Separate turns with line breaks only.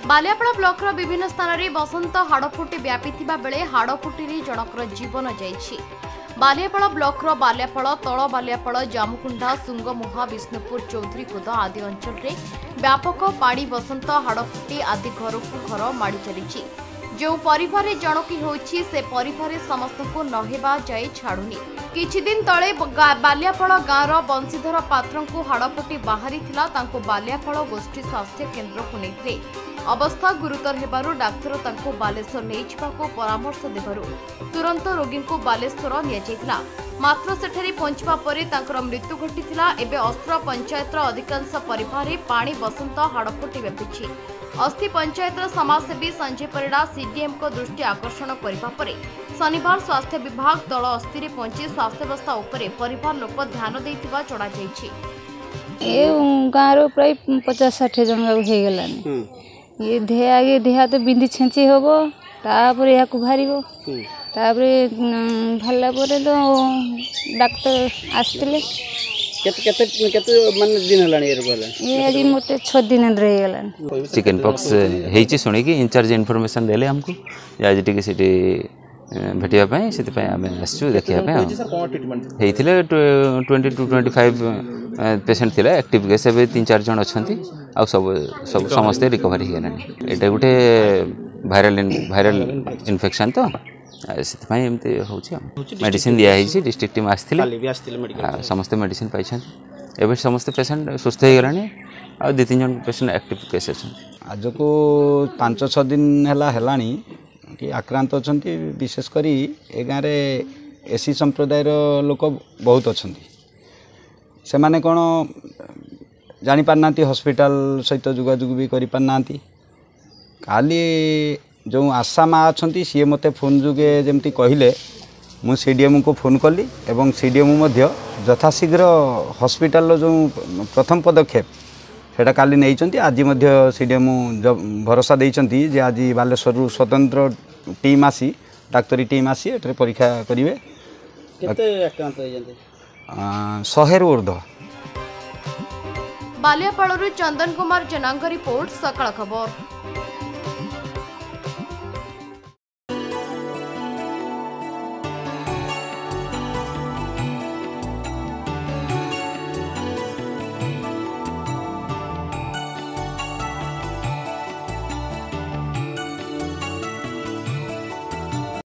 Baliapal blocker विभिन्न स्थान में बसंत हाड़फुटी व्यापी बेले हाड़फुटी जनकर जीवन जाइछि। बालियापाड़ ब्लॉकर बालियापाड़ तल बालियापाड़ जामुकुंडा सुंगमुहा विष्णुपुर चौधरीकुद आदि अंचल में व्यापक पानी बसंत हाड़फुटी आदि घर को घर माड़ी चली। जो परिवार जनकी होछि से परिवार समस्त को नहेबा जाए छाड़ुनी। किछि दिन तले बालियापाड़ गाँवर बंशीधर पात्र को हाड़फुटी बाहरी बालियापाड़ गोष्ठी स्वास्थ्य केन्द्र को नहीं अवस्था गुरुतर हेबारु डाक्तर तांको बालेश्वर नहीं जावाको परामर्श देबारु तुरंत रोगी को बालेश्वर निया मात्र सेठारी पहुंचवा परे तांकर मृत्यु घटिथिला। एबे अस्त्र पंचायतर अधिकांश परिवार पानी बसंत हाड़फुटी व्यापी। अस्थि पंचायतर समाजसेवी संजय परिड़ा सीडीएम को दृष्टि आकर्षण करने पर शनिवार स्वास्थ्य विभाग दल अस्थि पहुंची स्वास्थ्यावस्था उपरे परिवार लोक ध्यान देइथिबा चढ़ा जाइछि।
ए गाँव प्राय 50-60 जन हो गलानी। ये देह आगे देह तो बिंदी छेंची होबो तापर या को भारीबो तापर भल्ला परे तो डॉक्टर आस्तिले
केते केते केते मान दिन हलानी ए रोला
ये आज मोटे 6 दिन रह गलानी।
चिकन पॉक्स हेची सुनी कि इंचार्ज इन्फॉर्मेशन देले हमको आज टिके सिटी भेटिया पय सिटी पय हम आसु देखिया पय हेइथिले 20 to 25 पेशेंट थिले एक्टिव केस ए 3-4 जन अछंती आ सब समस्त रिकवरी हे गलानी। एटा गुटे वायरल इन्फेक्शन तो सिटी पय एमते होची मेडिसिन दिया हेची डिस्ट्रिक्ट टीम आस्थिले समस्त मेडिसिन पाइछन। एबे समस्त पेशेंट सुस्थ हे गलानी आ 2-3 जन पेशेंट एक्टिव केस अछन।
आज को 5-6 दिन हेलानी कि आक्रांत अछंती विशेषकर ए गाँव एसी संप्रदायर लोक बहुत अछंती। से माने कोन जानी पारना हॉस्पिटल सहित जोगाजोग भी करि पारना खाली जो आशा माँ अछंती सी मते फोन जुगे जमती कहले मु सीडीएम को फोन कली एवं सीडीएम मध्य यथाशीघ्र हॉस्पिटल जो प्रथम पदक्षेप सेटा काली नहीं। आज सीडीएम भरोसा देइचंती जे आज बालेश्वर स्वतंत्र टीम आसी डाक्तरी टीम आसी एटे परीक्षा करिवे।
केते आक्रांत हो जंती
100 रु ऊर्ध्व।
बालियापाड़ू चंदन कुमार जेनांग रिपोर्ट सकाळ खबर।